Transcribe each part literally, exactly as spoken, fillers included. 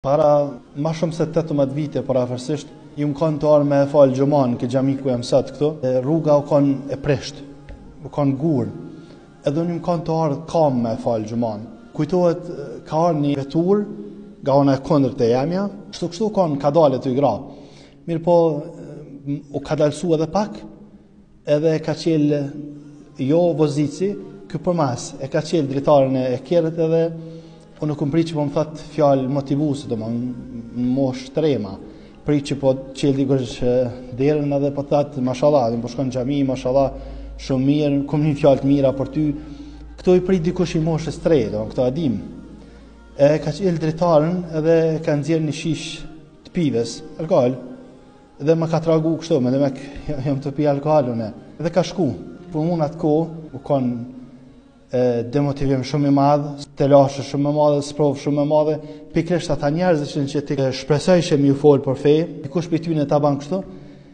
Para ma shumë se tetëmbëdhjetë vite parafersisht, ju më kanë të arë me e falë gjëman, këtë gjami ku jam sot këtu, rruga u kanë e presht, u kanë gur, edhe unë më kanë të arë kam me e falë gjëman. Kujtohet ka arë një vetur, ga ona e kondër të jemja, kështu kështu kanë ka dalë të i gra. Mirë po, u ka dalësu edhe pak, edhe ka qelë jo vozici, kë për mas, e ka qelë dritarën e kjerët edhe unë nuk më pri që po më thëtë fjallë motivusë, do më në mosh trema. Pri që po qelë dikësh derën edhe po thëtë, mashallah, dhe më po shkon gjami, mashallah, shumë mirë, kom një fjallë të mira për ty. Këto i pri dikush i moshës tre, do më këto adim. E ka qelë dritarën edhe ka nëzirë një shish të pives, alkohol, edhe më ka tragu kështu, me dhe me jam të pi alkoholune. Edhe ka shku, për mund atë ko, u konë demotivim shumë i madhë, të lashe shumë i madhë, sprovë shumë i madhë, pikrisht ata njerëz që ti shpresojshe mi u folë për fe, dikush për ty në ta banë kështu,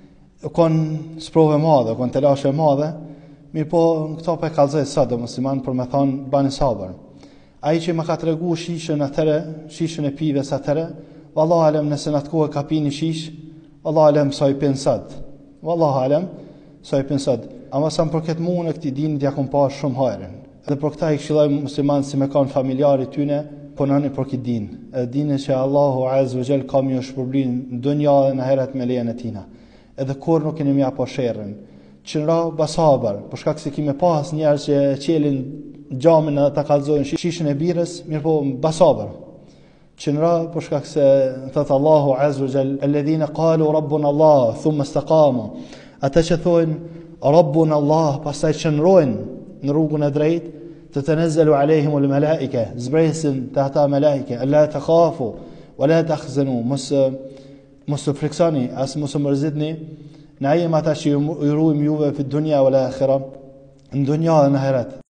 konë sprovë i madhë, konë të lashe i madhë, mirë po në këto për e kalzoj sot dhe musliman për me thonë bani sabër. Aji që më ka të regu shishën atëre, shishën e pives atëre, vallah alem nëse në të kohë ka pi një shish, vallah alem sa i pinë sot, vallah alem sa i pinë sot. Ama sa më përket mu në këti dinit ja kom pa shumë hajrin. Dhe për këta i këshilloj musliman si me kanë familjari tyne, po nëni për këtë din. Edhe dine që Allahu Azza wa Jall ka mi u shpërblin në dunja dhe në heret me lejen e tina. Edhe kur nuk keni mja po sherrin. Që nëra basabar, për shkak se kime pas njerë që qelin gjamin edhe ta kalzojnë shishën e birës, mirë po basabar. Që nëra për shkak se thëtë Allahu Azza wa Jall, alladhina qalu Rabbuna Allah, thumma istaqamu. Ata që thojnë Rabbuna Allah, pastaj qëndrojnë në rrugën e drejtë, të të nëzëlu alejhimu lë melaike, zbresin të ata melaike, alla të khafu, wa la të akhzenu, mos të friksoni, asë mos të mërzitni, në ajem ata që ju rujmë juve për dunja vë la akhira, në dunja dhe në heret.